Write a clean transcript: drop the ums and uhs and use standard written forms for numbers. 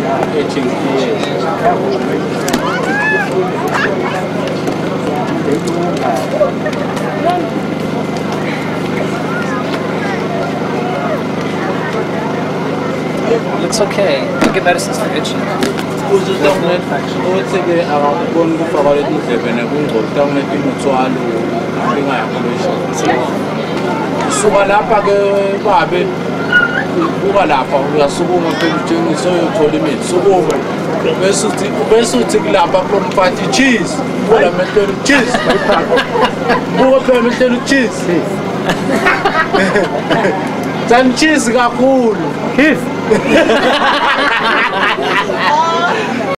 Itching ears. Looks okay. I'll get medicines for itching. Cheese kakhulu. Kiss.